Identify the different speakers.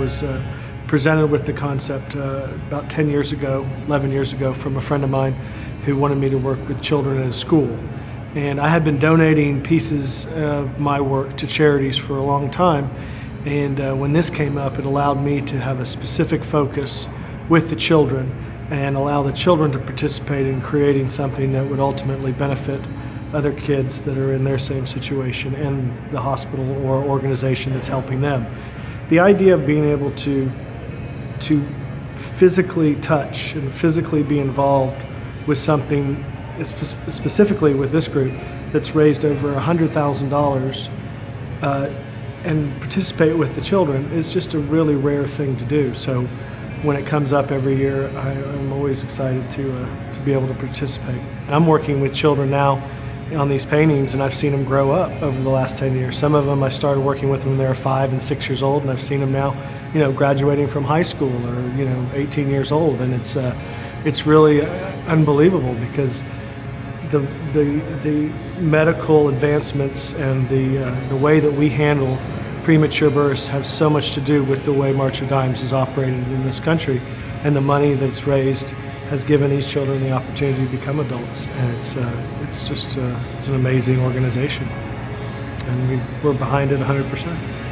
Speaker 1: was presented with the concept about 10 years ago, 11 years ago, from a friend of mine who wanted me to work with children at a school. And I had been donating pieces of my work to charities for a long time, and when this came up, it allowed me to have a specific focus with the children and allow the children to participate in creating something that would ultimately benefit other kids that are in their same situation and the hospital or organization that's helping them. The idea of being able to physically touch and physically be involved with something, specifically with this group, that's raised over $100,000 and participate with the children is just a really rare thing to do. So when it comes up every year, I'm always excited to be able to participate. I'm working with children now on these paintings, and I've seen them grow up over the last 10 years. Some of them I started working with when they were 5 and 6 years old, and I've seen them now, graduating from high school or 18 years old, and it's really unbelievable because the medical advancements and the way that we handle premature births have so much to do with the way March of Dimes is operated in this country, and the money that's raised has given these children the opportunity to become adults, and it's an amazing organization, and we're behind it 100%.